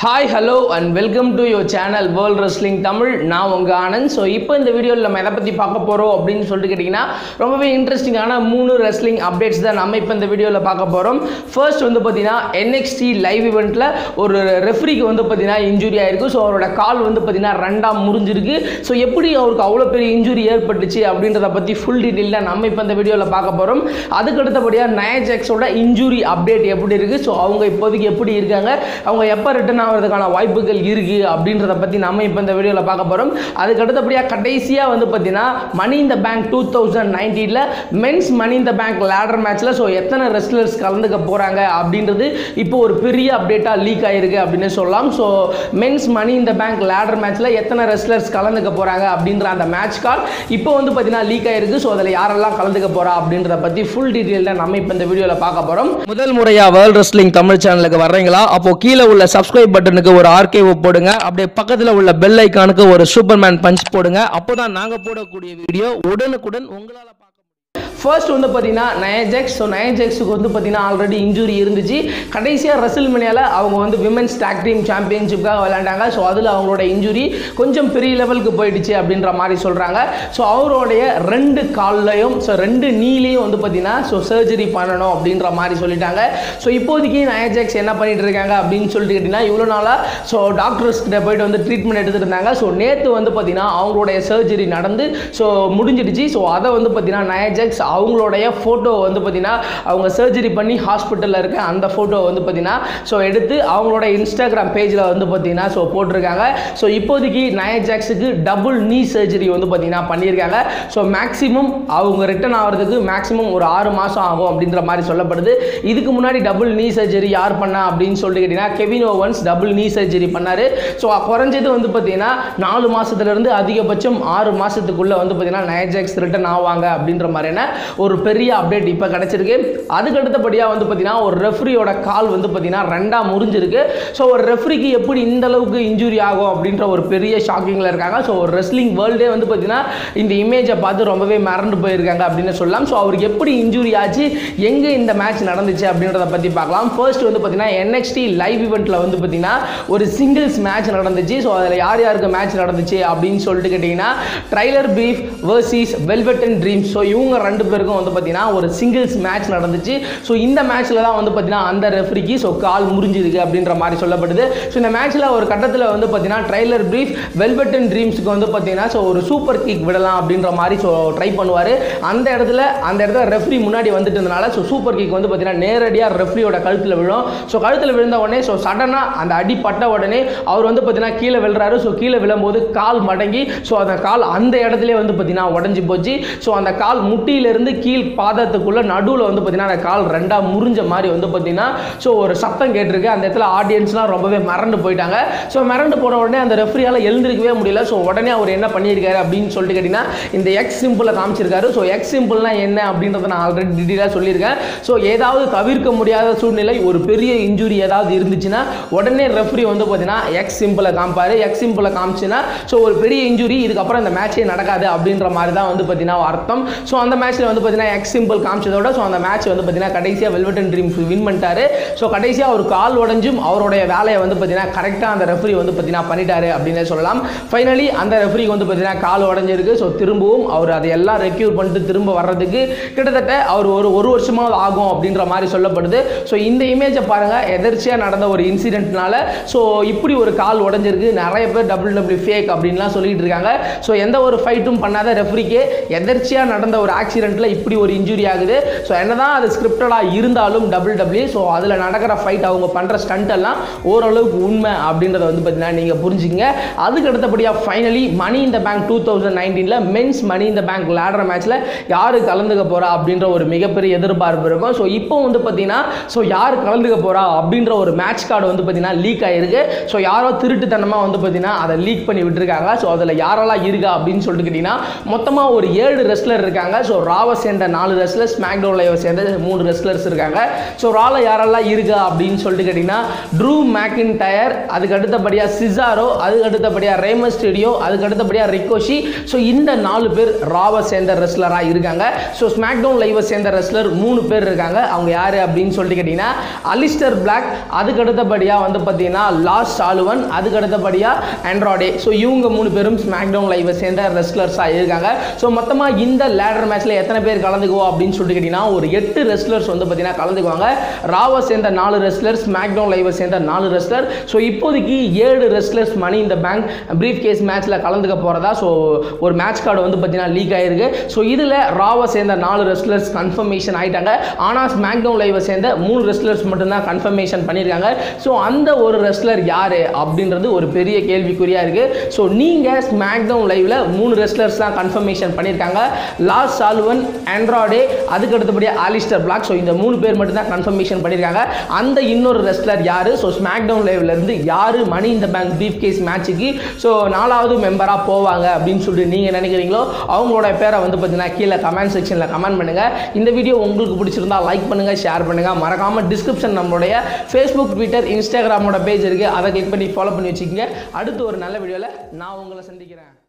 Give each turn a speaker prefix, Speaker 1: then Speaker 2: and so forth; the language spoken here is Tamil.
Speaker 1: Hi, hello and welcome to your channel World Wrestling Tamil. நான் உங்க ஆனந்த். ஸோ இப்போ இந்த வீடியோவில் நம்ம எதை பற்றி பார்க்க போகிறோம் அப்படின்னு சொல்லிட்டு கேட்டிங்கன்னா ரொம்பவே இன்ட்ரெஸ்டிங்கான 3 ரெஸ்லிங் அப்டேட்ஸ் தான் நம்ம இப்போ இந்த வீடியோவில் பார்க்க போகிறோம். ஃபர்ஸ்ட் வந்து பார்த்தீங்கன்னா NXT லைவ் இவெண்ட்டில் ஒரு ரெஃப்ரிக்கு வந்து பார்த்தீங்கன்னா இன்ஜுரி ஆயிருக்கு. ஸோ அவரோட கால் வந்து பார்த்தீங்கன்னா 2ஆக முறிஞ்சிருக்கு. ஸோ எப்படி அவருக்கு அவ்வளோ பெரிய இன்ஜுரி ஏற்பட்டுச்சு அப்படின்றத பற்றி ஃபுல் டீட்டெயிலாக நம்ம இப்போ இந்த வீடியோவில் பார்க்க போகிறோம். அதுக்கு அடுத்தபடியாக நயா ஜாக்ஸோட இன்ஜுரி அப்டேட் எப்படி இருக்குது, ஸோ அவங்க இப்போதைக்கு எப்படி இருக்காங்க, அவங்க எப்போ ரிட்டர்ன் ஆகிறதுக்கான வாய்ப்புகள் இருக்கு அப்படின்றத பற்றி நம்ம இப்போ இந்த வீடியோவில் பார்க்க போகிறோம். அதுக்கு அடுத்தபடியாக கடைசியாக வந்து பார்த்தீங்கன்னா money in the bank 2019 men's money in the bank ladder மேட்ச்சில் ஸோ எத்தனை ரெஸ்லர்ஸ் கலந்துக்க போகிறாங்க அப்படின்றது இப்போ ஒரு பெரிய அப்டேட்டாக லீக் ஆகிருக்கு அப்படின்னு சொல்லலாம். So men's money in the bank ladder மேட்ச்சில் எத்தனை ரெஸ்லர்ஸ் கலந்துக்க போகிறாங்க அப்படின்ற அந்த மேட்ச் கால் இப்போ வந்து பார்த்தீங்கன்னா லீக் ஆகிருக்கு. ஸோ அதில் யாரெல்லாம் கலந்துக்க போகிறா அப்படின்றத பற்றி ஃபுல் டீட்டெயிலில் நம்ம இப்போ இந்த வீடியோவில் பார்க்க போகிறோம். முதல் முறையாக வேர்ல்ட் ரெஸ்லிங் தமிழ் சேனலுக்கு வர்றீங்களா, அப்போ கீழே உள்ள சப்ஸ்கிரைப் பட்டனுக்கு ஒரு ஆர்கேவ் போடுங்க, அப்படியே பக்கத்தில் உள்ள பெல் ஐக்கானுக்கு ஒரு சூப்பர்மேன் பஞ்ச் போடுங்க. அப்போதான் நாங்க போடக்கூடிய வீடியோ உடனுக்குடன் உங்களால பார்க்க. ஃபர்ஸ்ட் வந்து பார்த்தீங்கன்னா நயா ஜாக்ஸ். ஸோ நயா ஜாக்ஸுக்கு வந்து பார்த்தீங்கன்னா ஆல்ரெடி இன்ஜுரி இருந்துச்சு. கடைசியாக ரெஸ்ல்மேனியாவில் அவங்க வந்து விமென்ஸ் டாக் டீம் சாம்பியன்ஷிப்காக விளையாண்டாங்க. ஸோ அதில் அவங்களோட இன்ஜுரி கொஞ்சம் பெரிய லெவலுக்கு போயிடுச்சு அப்படின்ற மாதிரி சொல்கிறாங்க. ஸோ அவருடைய 2 கால்லையும் ஸோ 2 நீலையும் வந்து பார்த்தீங்கன்னா ஸோ சர்ஜரி பண்ணணும் அப்படின்ற மாதிரி சொல்லிட்டாங்க. ஸோ இப்போதைக்கு நயா ஜாக்ஸ் என்ன பண்ணிட்டு இருக்காங்க அப்படின்னு சொல்லிட்டு கேட்டிங்கன்னா, இவ்வளோ நாளாக ஸோ டாக்டர்ஸ் கிட்ட போயிட்டு வந்து ட்ரீட்மெண்ட் எடுத்துகிட்டு இருந்தாங்க. ஸோ நேற்று வந்து பார்த்தீங்கன்னா அவங்களுடைய சர்ஜரி நடந்து ஸோ முடிஞ்சிடுச்சு. ஸோ அதை வந்து பார்த்தீங்கன்னா நயா ஜாக்ஸ் அவங்களுடைய ஃபோட்டோ வந்து பார்த்தீங்கன்னா அவங்க சர்ஜரி பண்ணி ஹாஸ்பிட்டலில் இருக்க அந்த ஃபோட்டோ வந்து பார்த்தீங்கன்னா ஸோ எடுத்து அவங்களோட இன்ஸ்டாகிராம் பேஜில் வந்து பார்த்தீங்கன்னா ஸோ போட்டிருக்காங்க. ஸோ இப்போதைக்கு நயா ஜாக்ஸுக்கு டபுள் நீ சர்ஜரி வந்து பார்த்தீங்கன்னா பண்ணியிருக்காங்க. ஸோ மேக்ஸிமம் அவங்க ரிட்டர்ன் ஆகிறதுக்கு மேக்ஸிமம் ஒரு 6 மாதம் ஆகும் அப்படின்ற மாதிரி சொல்லப்படுது. இதுக்கு முன்னாடி டபுள் நீ சர்ஜரி யார் பண்ணா அப்படின்னு சொல்லிட்டு கேட்டிங்கன்னா Kevin Owens double knee surgery பண்ணார். ஸோ குறைஞ்சது வந்து பார்த்தீங்கன்னா 4 மாதத்துலேருந்து அதிகபட்சம் 6 மாதத்துக்குள்ளே வந்து பார்த்தீங்கன்னா நயா ஜாக்ஸ் ரிட்டர்ன் ஆவாங்க அப்படின்ற மாதிரியான ஒரு பெரிய அப்டேட் இப்போ கிடைச்சிருக்கு. அதுக்கு அடுத்தபடியாக வந்து பார்த்தீங்கன்னா ஒரு ரெஃப்ரியோட கால் வந்து பார்த்தீங்கன்னா 2ஆக முறிஞ்சிருக்கு. ஸோ ஒரு ரெஃப்ரிக்கு எப்படி இந்த அளவுக்கு இன்ஜுரி ஆகும் அப்படின்ற ஒரு பெரிய ஷாக்கிங்கில் இருக்காங்க. ஸோ ஒரு ரெஸ்லிங் வேர்ல்டே வந்து பார்த்தீங்கன்னா இந்த இமேஜை பார்த்து ரொம்பவே மறந்து போயிருக்காங்க அப்படின்னு சொல்லலாம். ஸோ அவருக்கு எப்படி இன்ஜுரி ஆச்சு, எங்கே இந்த மேட்ச் நடந்துச்சு அப்படின்றத பற்றி பார்க்கலாம். ஃபர்ஸ்ட் வந்து பார்த்தீங்கன்னா NXT லைவ் இவெண்ட்டில் வந்து பார்த்தீங்கன்னா ஒரு சிங்கிள்ஸ் மேட்ச் நடந்துச்சு. ஸோ அதில் யார் யாருக்கு மேட்ச் நடந்துச்சு அப்படின்னு சொல்லிட்டு கேட்டிங்கன்னா trailer beef versus velvet and dreams. So இவங்க 2 பேருக்கும் வந்து பார்த்தீங்கன்னா ஒரு சிங்கிள்ஸ் மேட்ச் நடந்துச்சு. ஸோ இந்த மேட்ச்சில் தான் வந்து பார்த்தீங்கன்னா அந்த ரெஃப்ரிக்கு ஸோ கால் முறிஞ்சிருக்கு அப்படின்ற மாதிரி சொல்லப்படுது. ஸோ இந்த மேட்ச்சில் ஒரு கட்டத்தில் வந்து பார்த்தீங்கன்னா ட்ரைலர் பீஃப் வெல்வெட் அண்ட் ட்ரீம்ஸுக்கு வந்து பார்த்தீங்கன்னா ஸோ ஒரு சூப்பர் கிக் விடலாம் அப்படின்ற மாதிரி ஸோ ட்ரை பண்ணுவார். அந்த இடத்துல ரெஃப்ரி முன்னாடி வந்துட்டு இருந்தனால ஸோ சூப்பர் கிக் வந்து பார்த்தீங்கன்னா நேரடியாக ரெஃப்ரியோட கழுத்தில் விழும். ஸோ கழுத்தில் விழுந்த உடனே ஸோ சடனாக அந்த அடி பட்ட உடனே அவர் வந்து பார்த்தீங்கன்னா கீழே விழுறாரு. ஸோ கீழே விழும்போது கால் மடங்கி ஸோ அந்த கால் அந்த இடத்துல வந்து பார்த்தீங்கன்னா உடஞ்சி போச்சு. ஸோ அந்த கால் முட்டியிலிருந்து கீழ் பாதத்துக்குள்ள நடுவில் வந்து பார்த்தீங்கன்னா அந்த கால் 2ஆக முறிஞ்ச மாதிரி வந்து பார்த்தீங்கன்னா ஸோ ஒரு சத்தம் கேட்டிருக்கு. அந்த இடத்துல ஆடியன்ஸ்லாம் ரொம்பவே மறந்து போயிட்டாங்க. ஸோ மறந்து போன உடனே அந்த ரெஃப்ரியால் எழுந்திருக்கவே முடியல. ஸோ உடனே அவர் என்ன பண்ணியிருக்காரு அப்படின்னு சொல்லிட்டு கேட்டிங்கன்னா இந்த எக்ஸ் சிம்பிளை காமிச்சிருக்காரு. ஸோ எக்ஸ் சிம்பிள்னா என்ன அப்படின்றத நான் ஆல்ரெடி டீட்டெயிலாக சொல்லியிருக்கேன். ஸோ ஏதாவது தவிர்க்க முடியாத சூழ்நிலை, ஒரு பெரிய இன்ஜுரி ஏதாவது இருந்துச்சுன்னா உடனே ரெஃப்ரி வந்து பார்த்தீங்கன்னா எக்ஸ் சிம்பிளை காமிப்பார். எக்ஸ் சிம்பிளை காமிச்சுன்னா ஸோ ஒரு பெரிய இன்ஜுரி, இதுக்கப்புறம் இந்த மேட்சே நடக்காது அப்படின்ற மாதிரி தான் வந்து பார்த்தீங்கன்னா அர்த்தம். ஸோ அந்த மேட்ச்சில் வந்து பார்த்தீங்கன்னா எக்ஸ் சிம்பிள் காமிச்சதோட ஸோ அந்த மேட்ச் வந்து பார்த்தீங்கன்னா கடைசியாக வெல்வெட் அண்ட் ட்ரீம்ஸ் வின் பண்ணிட்டாரு. ஸோ கடைசியாக ஒரு கால் உடஞ்சும் அவருடைய வேலையை வந்து பார்த்தீங்கன்னா கரெக்டாக அந்த ரெஃப்ரி வந்து பார்த்தீங்கன்னா பண்ணிட்டாரு அப்படின்னு சொல்லலாம். ஃபைனலி அந்த ரெஃப்ரிக்கு வந்து பார்த்தீங்கன்னா கால் உடஞ்சிருக்கு. ஸோ திரும்பவும் அவர் அதையெல்லாம் ரெக்யூர் பண்ணிட்டு திரும்ப வர்றதுக்கு கிட்டத்தட்ட அவர் ஒரு வருஷமாவது ஆகும் அப்படின்ற மாதிரி சொல்லப்படுது. ஸோ இந்த இமேஜை பாருங்கள், எதர்ச்சியாக நடந்த ஒரு இன்சிடென்ட்னால ஸோ இப்படி ஒரு கால் உடஞ்சிருக்கு. நிறைய பேர் WWE ஃபேக் அப்படின்லாம் சொல்லிட்டு இருக்காங்க. ஸோ எந்த ஒரு ஃபைட்டும் பண்ணாத ரெஃப்ரிக்கு எதர்ச்சியாக நடந்த ஒரு ஆக்சிடென்ட்டில் இப்படி ஒரு இன்ஜுரி ஆகுது. ஸோ என்னதான் அது ஸ்கிரிப்டடாக இருந்தாலும் WWE ஸோ அதில் நடக்கிற ஃபைட் அவங்க பண்ணுற ஸ்டண்ட் எல்லாம் ஓரளவுக்கு உண்மை அப்படின்றத வந்து பார்த்தீங்கன்னா நீங்கள் புரிஞ்சுங்க. அதுக்கு அடுத்தபடியாக finally money in the bank 2019 men's money in the bank ladder மேட்ச்சில் யார் கலந்துக்க போகிறா அப்படின்ற ஒரு மிகப்பெரிய எதிர்பார்ப்பு இருக்கும். ஸோ இப்போ வந்து பார்த்தீங்கன்னா ஸோ யார் கலந்துக்க போகிறா அப்படின்ற ஒரு மேட்ச் கார்டு வந்து பார்த்தீங்கன்னா லீக் ஆகிருக்கு. ஸோ யாரோ திருட்டுத்தனமாக வந்து பார்த்தீங்கன்னா அதை லீக் பண்ணி விட்டுருக்காங்க. ஸோ அதில் யாரெல்லாம் இருக்கா அப்படின்னு சொல்லிட்டு கேட்டிங்கன்னா மொத்தமாக ஒரு 7 ரெஸ்லர் இருக்காங்க. ஸோ ரா ராவை சேர்ந்த 4 ரெஸ்லர்ஸ், ஸ்மாக்டவுன் லைவை சேர்ந்த 3 ரெஸ்லர்ஸ் இருக்காங்க. ஸோ ரால யாரெல்லாம் இருக்கா அப்படின்னு சொல்லிட்டு கேட்டிங்கன்னா ட்ரூ மேக்கின்டயர், அதுக்கு அடுத்தபடியாக சிசாரோ, அதுக்கு அடுத்தபடியாக ரேமன் ஸ்டேடியோ, அதுக்கு அடுத்தபடியாக ரிக்கோஷி. ஸோ இந்த 4 பேர் ராவை சேர்ந்த ரெஸ்லராக இருக்காங்க. ஸோ ஸ்மாக்டவுன் லைவை சேர்ந்த ரெஸ்லர் 3 பேர் இருக்காங்க. அவங்க யார் அப்படின்னு சொல்லிட்டு கேட்டிங்கன்னா அலிஸ்டர் பிளாக், அதுக்கு அடுத்தபடியாக வந்து பார்த்தீங்கன்னா லார்ஸ் சாலுவன், அதுக்கு அடுத்தபடியாக ஆண்ட்ராடே. ஸோ இவங்க 3 பேரும் ஸ்மாக்டவுன் லைவை சேர்ந்த ரெஸ்லர்ஸாக இருக்காங்க. ஸோ மொத்தமாக இந்த லேடர் மேட்ச்சில் எத்தனை பேர் கலந்துக்குவோம் அப்படின்னு சொல்லிட்டு கேட்டிங்கன்னா ஒரு 8 ரெஸ்லர்ஸ் வந்து பார்த்தீங்கன்னா கலந்துக்குவாங்க. ராவை சேர்ந்த 4 ரெஸ்லர், ஸ்மாக்டவுன் லைவை சேர்ந்த 4 ரெஸ்லர். ஸோ இப்போதைக்கு 7 ரெஸ்லர்ஸ் மணி இந்த பேங்க் பிரீஃப் கேஸ் மேட்ச்சில் கலந்துக்க போகிறதா ஸோ ஒரு மேட்ச் கார்டு வந்து பார்த்தீங்கன்னா லீக் ஆயிருக்கு. ஸோ இதில் ராவை சேர்ந்த 4 ரெஸ்லர்ஸ் கன்ஃபர்மேஷன் ஆகிட்டாங்க. ஆனால் ஸ்மாக்டவுன் லைவை சேர்ந்த 3 ரெஸ்லர்ஸ் மட்டும்தான் கன்ஃபர்மேஷன் பண்ணியிருக்காங்க. ஸோ அந்த ஒரு ரெஸ்லர் யார் அப்படின்றது ஒரு பெரிய கேள்விக்குறியாக இருக்குது. ஸோ நீங்கள் ஸ்மாக்டவுன் லைவில் 3 ரெஸ்லர்ஸ் தான் கன்ஃபர்மேஷன் பண்ணியிருக்காங்க. லார்ஸ் சாலுவன், ஆண்ட்ராடே, அதுக்கு அடுத்தபடியாக அலிஸ்டர் பிளாக். ஸோ இந்த 3 பேர் மட்டும்தான் கன்ஃபர்மேஷன் பண்ணியிருக்காங்க. அந்த இன்னொரு ரெஸ்லர் யார், ஸோ ஸ்மாக்டவுன் லைவ்லேருந்து யார் மணி இந்த பேங்க் பிரீஃப் கேஸ் மேட்சுக்கு ஸோ 4வது மெம்பராக போவாங்க அப்படின்னு சொல்லிட்டு நீங்கள் நினைக்கிறீங்களோ அவங்களோட பேரை வந்து பார்த்தீங்கன்னா கீழே கமெண்ட் செக்ஷனில் கமெண்ட் பண்ணுங்கள். இந்த வீடியோ உங்களுக்கு பிடிச்சிருந்தா லைக் பண்ணுங்கள், ஷேர் பண்ணுங்கள். மறக்காமல் டிஸ்கிரிப்ஷன் நம்மளுடைய ஃபேஸ்புக், ட்விட்டர், இன்ஸ்டாகிராமோட பேஜ் இருக்குது. அதை கிளிக் பண்ணி ஃபாலோ பண்ணி வச்சுக்கோங்க. அடுத்து ஒரு நல்ல வீடியோவில் நான் உங்களை சந்திக்கிறேன்.